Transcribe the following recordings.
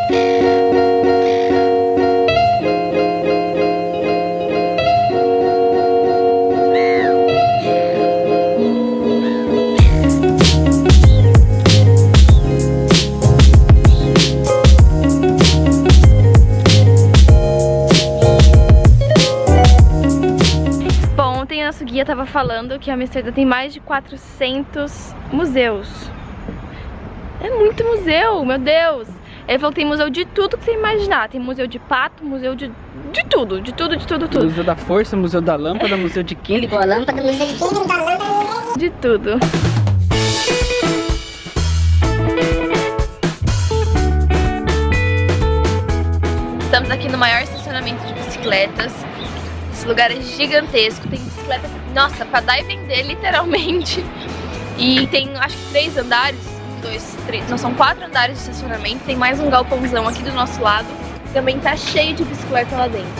Nosso guia estava falando que Amsterdã tem mais de 400 museus. É muito museu, meu Deus! Ele falou que tem museu de tudo que você imaginar. Tem museu de pato, museu de tudo, de tudo. Museu da força, museu da lâmpada, museu de química. De tudo. Estamos aqui no maior estacionamento de bicicletas. Esse lugar é gigantesco, tem bicicleta, nossa, pra dar e vender, literalmente. E tem, acho que 3 andares, 1, 2, 3, não, são 4 andares de estacionamento. Tem mais um galpãozão aqui do nosso lado. Também tá cheio de bicicleta lá dentro.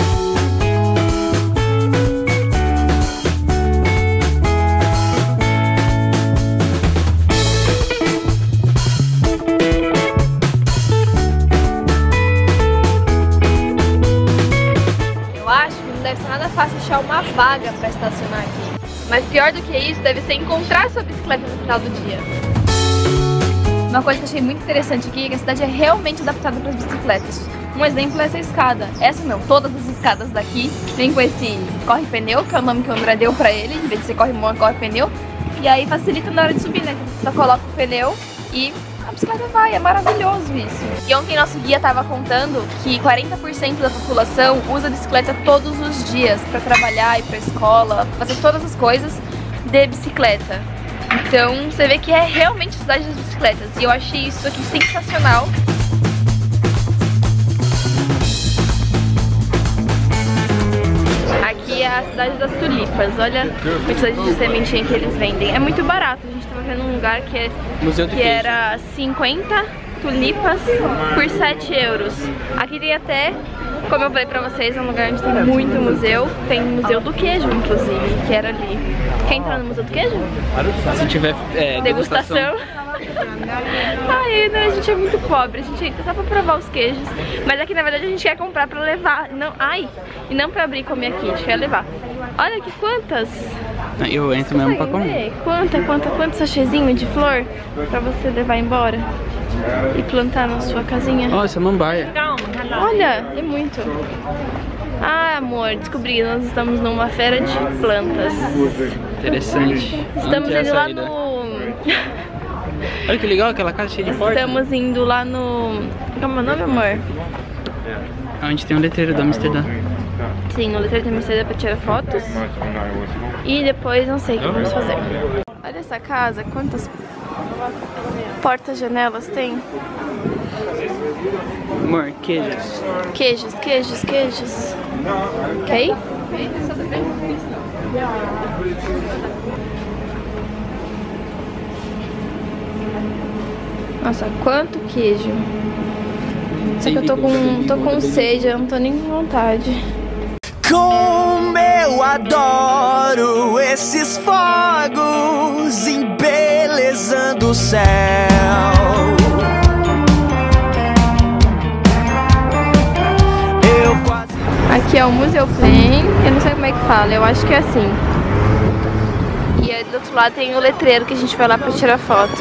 Deve ser nada fácil achar uma vaga para estacionar aqui. Mas pior do que isso, deve ser encontrar sua bicicleta no final do dia. Uma coisa que eu achei muito interessante aqui é que a cidade é realmente adaptada para as bicicletas. Um exemplo é essa escada. Essa não, todas as escadas daqui vem com esse corre-pneu, que é o nome que o André deu para ele, em vez de ser corre-mão, corre-pneu. E aí facilita na hora de subir, né? Você só coloca o pneu e a bicicleta vai, é maravilhoso isso. E ontem nosso guia estava contando que 40% da população usa bicicleta todos os dias para trabalhar, ir para escola, fazer todas as coisas de bicicleta. Então você vê que é realmente a cidade das bicicletas. E eu achei isso aqui sensacional. Aqui é a cidade das tulipas. Olha a quantidade de sementinha que eles vendem. É muito barato. A gente estava vendo um lugar que era 50 tulipas por 7 euros. Aqui tem até, como eu falei pra vocês, é um lugar onde tem muito museu. Tem o Museu do Queijo, inclusive, que era ali. Quer entrar no Museu do Queijo? Se tiver degustação. Ai, né, a gente é muito pobre, a gente entra só pra provar os queijos. Mas aqui na verdade a gente quer comprar pra levar. Não, e não pra abrir e comer aqui, a gente quer levar. Olha aqui quantas. Eu entro mesmo pra comer. Quantos sachezinhos de flor pra você levar embora e plantar na sua casinha. Ó, samambaia. Olha, é muito. Ah, amor, descobri, nós estamos numa feira de plantas. Interessante. Estamos indo lá no... Olha que legal aquela casa cheia de porta. Estamos indo lá no... Como é o nome, amor? Onde tem um letreiro da Amsterdã. Sim, no letreiro da Amsterdã pra tirar fotos. E depois não sei o que vamos fazer. Olha essa casa, quantas portas, janelas tem. Amor, queijos. Queijos. Ok? Nossa, quanto queijo. Só que eu tô com sede, eu não tô nem com vontade. Como eu adoro esses fogos embelezando o céu. Aqui é o Museu Plain, eu não sei como é que fala, eu acho que é assim. E aí do outro lado tem o letreiro que a gente vai lá pra tirar foto.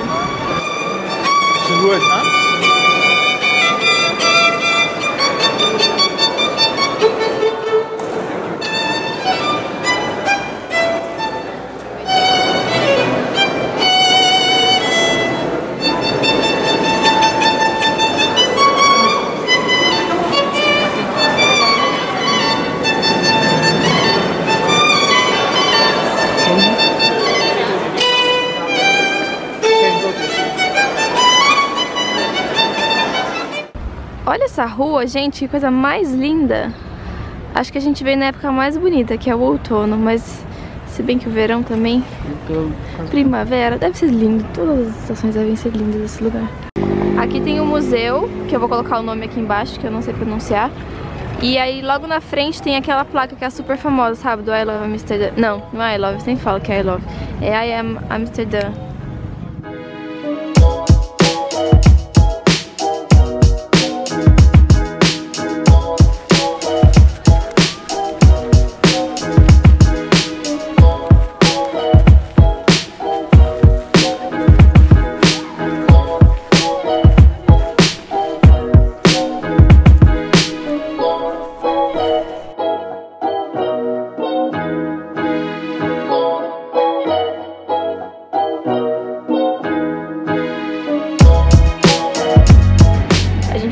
Olha essa rua, gente, que coisa mais linda. Acho que a gente veio na época mais bonita, que é o outono, mas se bem que o verão também. Primavera, deve ser lindo. Todas as estações devem ser lindas nesse lugar. Aqui tem o museu, que eu vou colocar o nome aqui embaixo, que eu não sei pronunciar. E aí logo na frente tem aquela placa que é super famosa, sabe? Do I Love Amsterdã. Não é I Love, você nem fala que é I Love. É I Am Amsterdã.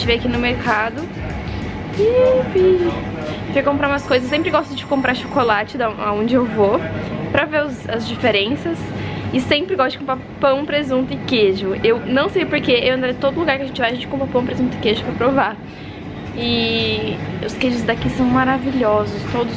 gente veio aqui no mercado pra comprar umas coisas. Eu sempre gosto de comprar chocolate da onde eu vou, pra ver as diferenças. E sempre gosto de comprar pão, presunto e queijo. Eu não sei porquê, eu ando em todo lugar que a gente vai, a gente compra pão, presunto e queijo pra provar. E os queijos daqui são maravilhosos, todos.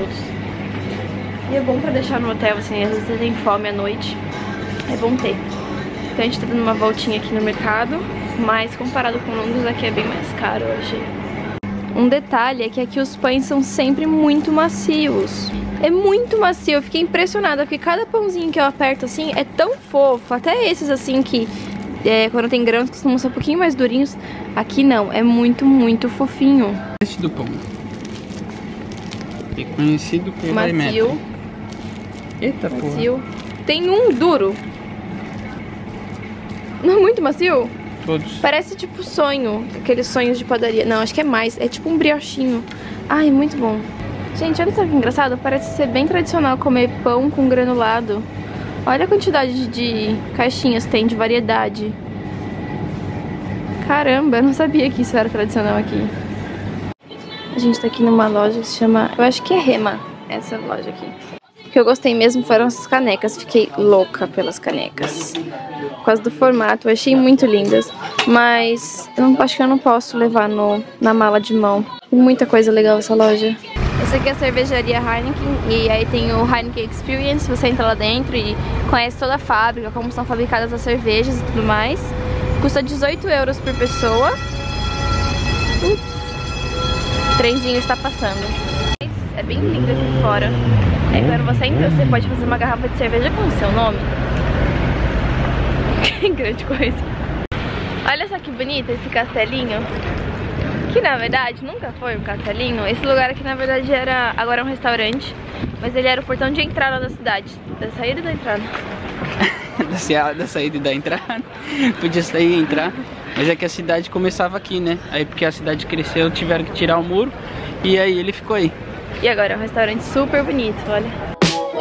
E é bom pra deixar no hotel, assim, às vezes você tem fome à noite, é bom ter. Então a gente tá dando uma voltinha aqui no mercado, mas comparado com Londres, aqui é bem mais caro, eu achei. Um detalhe é que aqui os pães são sempre muito macios. É muito macio, eu fiquei impressionada, porque cada pãozinho que eu aperto assim é tão fofo. Até esses assim que quando tem grãos costumam ser um pouquinho mais durinhos. Aqui não, é muito fofinho. Este do pão é conhecido pelo macio. Eita macio. Porra. Tem um duro. Não é muito macio? Todos. Parece tipo sonho, aqueles sonhos de padaria. Não, acho que é mais, é tipo um briochinho. Ai, muito bom. Gente, olha só que engraçado, parece ser bem tradicional comer pão com granulado. Olha a quantidade de caixinhas que tem de variedade. Caramba, eu não sabia que isso era tradicional aqui. A gente tá aqui numa loja que se chama, eu acho que é Rema, essa loja aqui. O que eu gostei mesmo foram essas canecas, fiquei louca pelas canecas. Por causa do formato, eu achei muito lindas. Mas eu acho que eu não posso levar na mala de mão. Tem muita coisa legal essa loja. Essa aqui é a cervejaria Heineken, e aí tem o Heineken Experience, você entra lá dentro e conhece toda a fábrica, como são fabricadas as cervejas e tudo mais. Custa 18 € por pessoa. O trenzinho está passando. É bem lindo aqui fora. Aí quando você entra, você pode fazer uma garrafa de cerveja com o seu nome. Que grande coisa. Olha só que bonito esse castelinho. Que na verdade nunca foi um castelinho. Esse lugar aqui na verdade agora é um restaurante, mas ele era o portão de entrada da cidade. Da saída e da entrada. Da saída e da entrada. Podia sair e entrar. Mas é que a cidade começava aqui, né? Aí porque a cidade cresceu, tiveram que tirar o muro. E aí ele ficou aí. E agora é um restaurante super bonito, olha.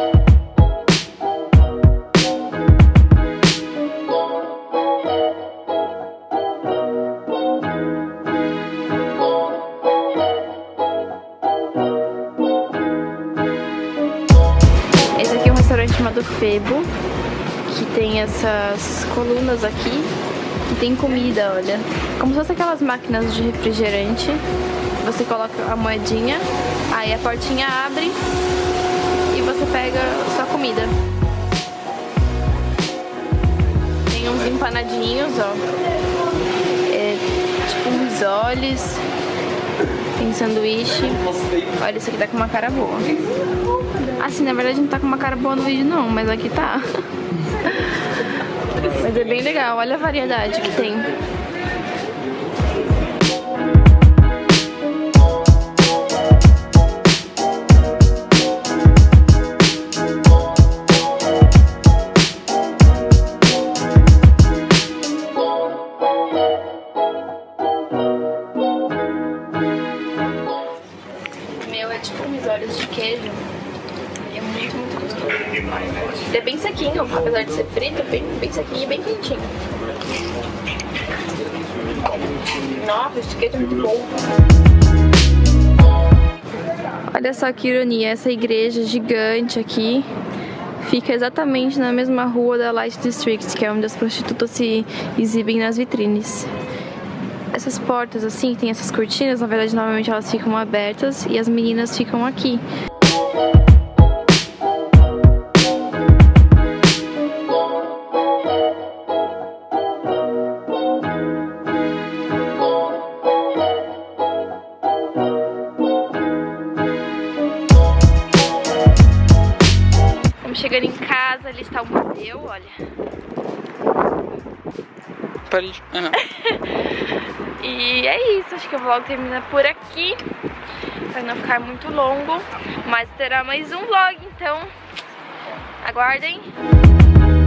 Esse aqui é um restaurante chamado Febo, que tem essas colunas aqui e tem comida, olha. Como se fosse aquelas máquinas de refrigerante. Você coloca a moedinha, aí a portinha abre e você pega sua comida. Tem uns empanadinhos, ó. É tipo um risoles. Tem sanduíche. Olha, esse aqui tá com uma cara boa. Assim, na verdade não tá com uma cara boa no vídeo não, mas aqui tá. Mas é bem legal, olha a variedade que tem. De queijo. É muito gostoso. Ele é bem sequinho, apesar de ser frito, bem sequinho e bem quentinho. Nossa, esse queijo é muito bom. Olha só que ironia, essa igreja gigante aqui fica exatamente na mesma rua da Light District, que é onde as prostitutas se exibem nas vitrines. Essas portas assim, tem essas cortinas, na verdade normalmente elas ficam abertas e as meninas ficam aqui. Estamos chegando em casa, ali está o museu, olha. Paris. Ah, não. E é isso, acho que o vlog termina por aqui, para não ficar muito longo, mas terá mais um vlog, então aguardem.